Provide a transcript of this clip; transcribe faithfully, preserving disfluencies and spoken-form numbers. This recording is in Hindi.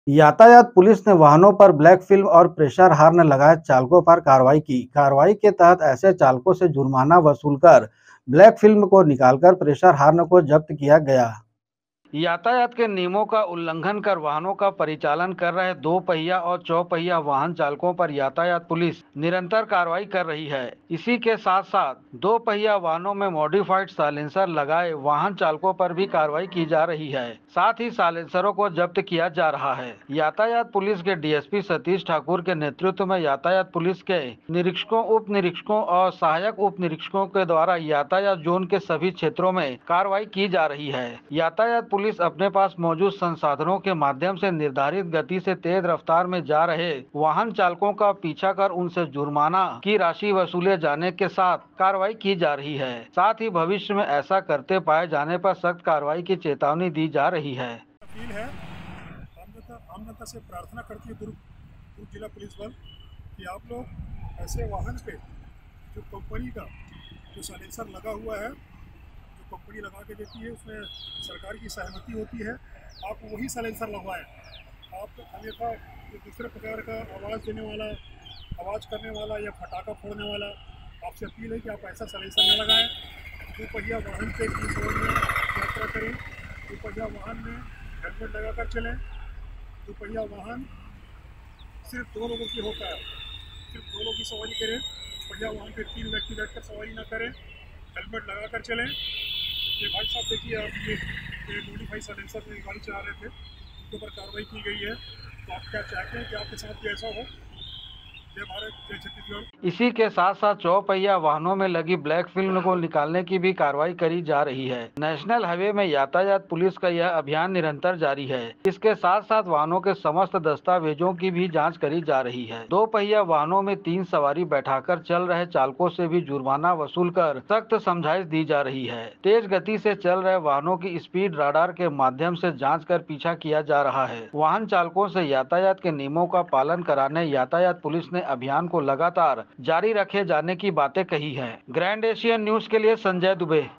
यातायात पुलिस ने वाहनों पर ब्लैक फिल्म और प्रेशर हार्न लगाए चालकों पर कार्रवाई की। कार्रवाई के तहत ऐसे चालकों से जुर्माना वसूलकर ब्लैक फिल्म को निकालकर प्रेशर हार्न को जब्त किया गया। यातायात के नियमों का उल्लंघन कर वाहनों का परिचालन कर रहे दो पहिया और चौपहिया वाहन चालकों पर यातायात पुलिस निरंतर कार्रवाई कर रही है। इसी के साथ साथ दो पहिया वाहनों में मॉडिफाइड साइलेंसर लगाए वाहन चालकों पर भी कार्रवाई की जा रही है। साथ ही साइलेंसरों को जब्त किया जा रहा है। यातायात पुलिस के डीएसपी सतीश ठाकुर के नेतृत्व में यातायात पुलिस के निरीक्षकों, उप निरीक्षकों और सहायक उप निरीक्षकों के द्वारा यातायात जोन के सभी क्षेत्रों में कार्रवाई की जा रही है। यातायात पुलिस अपने पास मौजूद संसाधनों के माध्यम से निर्धारित गति से तेज रफ्तार में जा रहे वाहन चालकों का पीछा कर उनसे जुर्माना की राशि वसूले जाने के साथ कार्रवाई की जा रही है। साथ ही भविष्य में ऐसा करते पाए जाने पर सख्त कार्रवाई की चेतावनी दी जा रही है। अपील है आम जनता आम जनता से प्रार्थना करती है दुर्ग दुर्ग जिला पुलिस बल कि आप लोग ऐसे वाहन पे जो कंपनी का जो साइलेंसर लगा हुआ है, जो कंपनी लगा के देती है, उसमें सरकार की सहमति होती है, आप वही साइलेंसर लगवाएं। आप अन्यथा जो दूसरे प्रकार का आवाज़ देने वाला, आवाज़ करने वाला या फटाका फोड़ने वाला, आपसे अपील है कि आप ऐसा साइलेंसर न लगाएं। दो पहिया वाहन पे की रोड में यात्रा करें, दो पहिया वाहन में हेलमेट लगाकर चलें। दो पहिया वाहन सिर्फ दो लोगों की होता है, सिर्फ दो लोगों की सवारी करें। पहिया वाहन पे तीन व्यक्ति बैठकर सवारी ना करें, हेलमेट लगाकर चलें। ये भाई साहब देखिए, आप ये ये मॉडिफाइड साइलेंसर में गाड़ी चला रहे थे, उनके ऊपर कार्रवाई की गई है। तो आप क्या चाहते हैं कि आपके साथ भी ऐसा हो? जय भारत, जय छत्तीसगढ़। इसी के साथ साथ चौपहिया वाहनों में लगी ब्लैक फिल्म को निकालने की भी कार्रवाई करी जा रही है। नेशनल हाईवे में यातायात पुलिस का यह अभियान निरंतर जारी है। इसके साथ साथ वाहनों के समस्त दस्तावेजों की भी जांच करी जा रही है। दो पहिया वाहनों में तीन सवारी बैठाकर चल रहे चालकों से भी जुर्माना वसूल कर सख्त समझाइश दी जा रही है। तेज गति से चल रहे वाहनों की स्पीड राडार के माध्यम से जाँच कर पीछा किया जा रहा है। वाहन चालकों से यातायात के नियमों का पालन कराने यातायात पुलिस ने अभियान को लगातार जारी रखे जाने की बातें कही है। ग्रैंड एशियन न्यूज के लिए संजय दुबे।